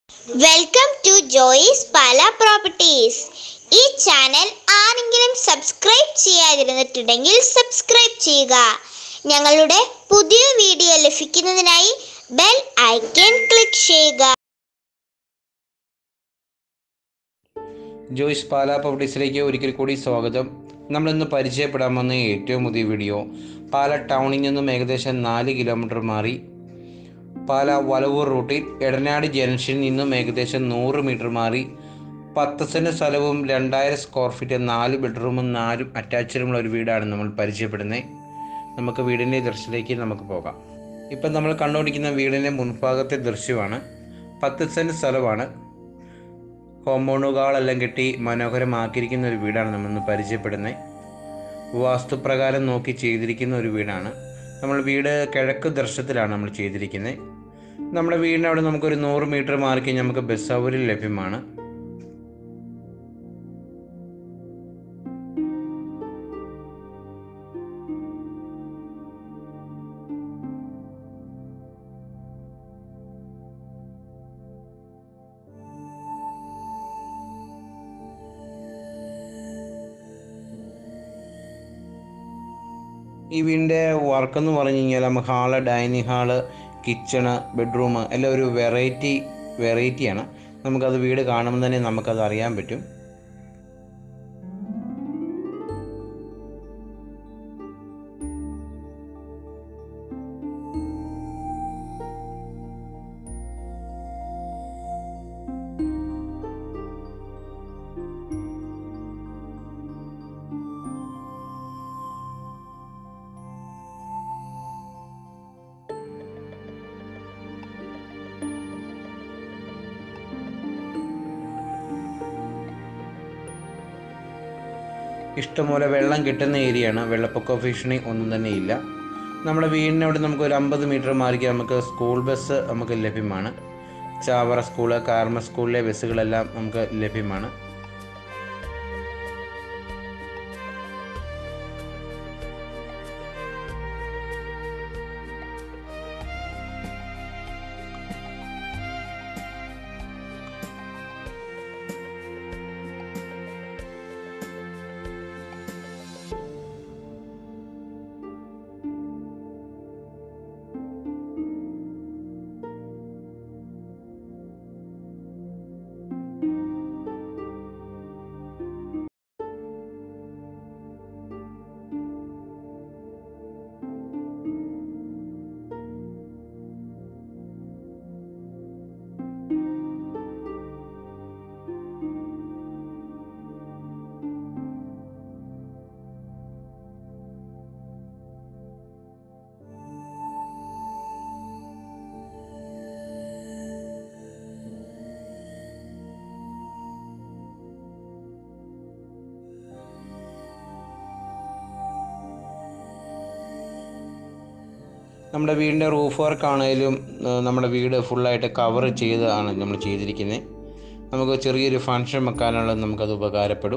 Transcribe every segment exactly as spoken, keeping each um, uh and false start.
Welcome to Joyce Pala properties. ഈ channel ആരെങ്കിലും subscribe ചെയ്യാതിരുന്നിട്ടുണ്ടെങ്കിൽ സബ്സ്ക്രൈബ് ചെയ്യുക. ഞങ്ങളുടെ പുതിയ വീഡിയോ ലഭിക്കുന്നതിനായി ബെൽ ഐക്കൺ ക്ലിക്ക് ചെയ്യുക. ജോയിസ് പാല പ്രോപ്പർട്ടീസിലേക്ക് ഒരിക്കൽ കൂടി സ്വാഗതം. നമ്മളിന്ന് പരിചയപ്പെടാൻ വന്ന ഏറ്റവും പുതിയ വീഡിയോ പാല ടൗണിൽ നിന്നും ഏകദേശം നാല് കിലോമീറ്റർ മാറി പാല വലവൂർ റൂട്ടിൽ എടനാട് ജംഗ്ഷനിൽ നിന്നും ഏകദേശം നൂറ് മീറ്റർ മാറി പത്ത് സെൻറ്റ് സ്ഥലവും രണ്ടായിരം സ്ക്വയർ ഫീറ്റ് നാല് ബെഡ്റൂമും നാലും അറ്റാച്ച്ഡുമുള്ള ഒരു വീടാണ് നമ്മൾ പരിചയപ്പെടുന്നത്. നമുക്ക് വീടിൻ്റെ ദൃശ്യത്തിലേക്ക് നമുക്ക് പോകാം. ഇപ്പം നമ്മൾ കണ്ടുപിടിക്കുന്ന വീടിൻ്റെ മുൻഭാഗത്തെ ദൃശ്യമാണ്. പത്ത് സെൻറ്റ് സ്ഥലമാണ്. കോമ്പൗണ്ടുകളെല്ലാം കെട്ടി മനോഹരമാക്കിയിരിക്കുന്ന ഒരു വീടാണ് നമ്മളിന്ന് പരിചയപ്പെടുന്നത്. വാസ്തുപ്രകാരം നോക്കി ചെയ്തിരിക്കുന്ന ഒരു വീടാണ്. നമ്മൾ വീട് കിഴക്ക് ദർശനത്തിലാണ് നമ്മൾ ചെയ്തിരിക്കുന്നത്. നമ്മുടെ വീടിൻ്റെ അവിടെ നമുക്കൊരു നൂറ് മീറ്റർ മാറി കഴിഞ്ഞാൽ നമുക്ക് ബസ് സൗകര്യം ലഭ്യമാണ്. ഈ വീടിൻ്റെ വർക്കെന്ന് പറഞ്ഞു കഴിഞ്ഞാൽ നമുക്ക് hall, dining hall, kitchen, bedroom എല്ലാം ഒരു വെറൈറ്റി വെറൈറ്റിയാണ്. നമുക്കത് വീട് കാണുമ്പോൾ തന്നെ നമുക്കത് അറിയാൻ പറ്റും. ഇഷ്ടംപോലെ വെള്ളം കിട്ടുന്ന ഏരിയയാണ്. വെള്ളപ്പൊക്ക ഭീഷണി ഒന്നും തന്നെ ഇല്ല. നമ്മുടെ വീടിനോട് നമുക്ക് ഒരു അമ്പത് മീറ്റർ മാറിക്ക് നമുക്ക് സ്കൂൾ ബസ് നമുക്ക് ലഭ്യമാണ്. ചാവറ സ്കൂള്, കാർമ സ്കൂളിലെ ബസ്സുകളെല്ലാം നമുക്ക് ലഭ്യമാണ്. നമ്മുടെ വീടിൻ്റെ റൂഫ് വർക്കാണേലും നമ്മുടെ വീട് ഫുള്ളായിട്ട് കവർ ചെയ്താണ് നമ്മൾ ചെയ്തിരിക്കുന്നത്. നമുക്ക് ചെറിയൊരു ഫങ്ഷൻ വെക്കാനുള്ളത് നമുക്കത് ഉപകാരപ്പെടും.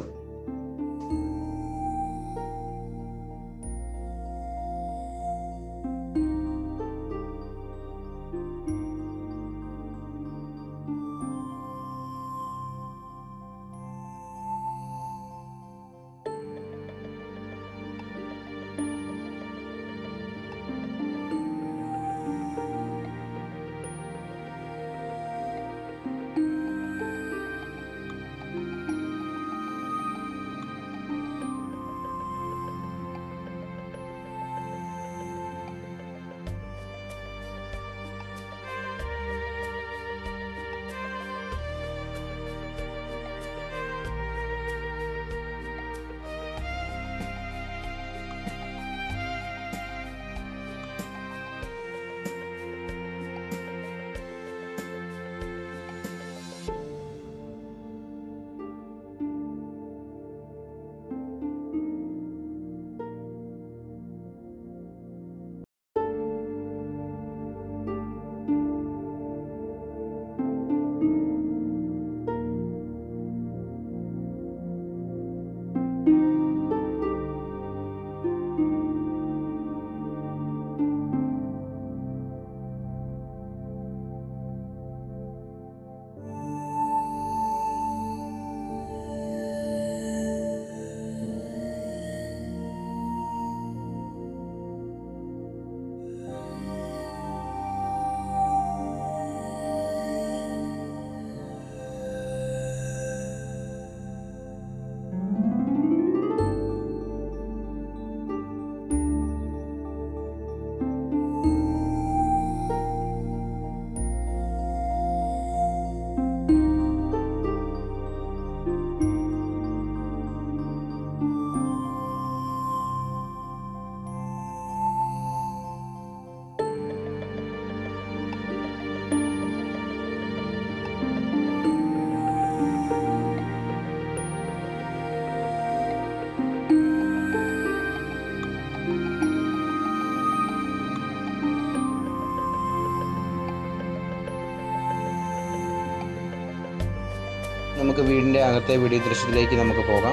നമുക്ക് വീടിൻ്റെ അകത്തെ വീഡിയോ ദൃശ്യത്തിലേക്ക് നമുക്ക് പോകാം.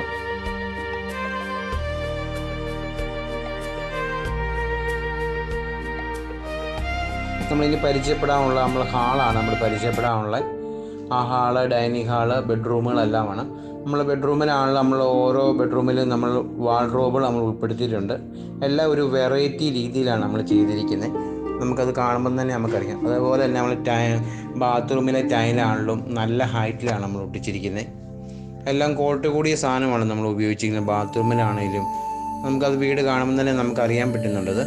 നമ്മളിനി പരിചയപ്പെടാനുള്ള നമ്മൾ ഹാളാണ് നമ്മൾ പരിചയപ്പെടാനുള്ള. ആ ഹാള്, ഡൈനിങ് ഹാള്, ബെഡ്റൂമുകളെല്ലാമാണ്. നമ്മൾ ബെഡ്റൂമിലാണല്ലോ നമ്മൾ ഓരോ ബെഡ്റൂമിലും നമ്മൾ വാർഡ്രോബുകൾ നമ്മൾ ഉൾപ്പെടുത്തിയിട്ടുണ്ട്. എല്ലാം ഒരു വെറൈറ്റി രീതിയിലാണ് നമ്മൾ ചെയ്തിരിക്കുന്നത്. നമുക്കത് കാണുമ്പം തന്നെ നമുക്കറിയാം. അതേപോലെ തന്നെ നമ്മൾ ടൈ ബാത്റൂമിലെ ടൈലാണെങ്കിലും നല്ല ഹൈറ്റിലാണ് നമ്മൾ ഒട്ടിച്ചിരിക്കുന്നത്. എല്ലാം ക്വാളിറ്റി കൂടിയ സാധനമാണ് നമ്മൾ ഉപയോഗിച്ചിരിക്കുന്നത്. ബാത്റൂമിലാണെങ്കിലും നമുക്കത് വീട് കാണുമ്പോൾ തന്നെ നമുക്കറിയാൻ പറ്റുന്നുണ്ടത്.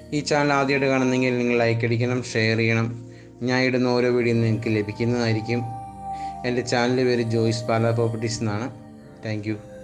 ഈ ചാനൽ ആദ്യമായിട്ട് കാണുന്നെങ്കിൽ നിങ്ങൾ ലൈക്ക് അടിക്കണം, ഷെയർ ചെയ്യണം. ഞാൻ ഇടുന്ന ഓരോ വീഡിയോ നിങ്ങൾക്ക് ലഭിക്കുന്നതായിരിക്കും. എൻ്റെ ചാനലിൻ്റെ പേര് ജോയ്സ് പാല പ്രോപ്പർട്ടീസ് എന്നാണ്. Thank U.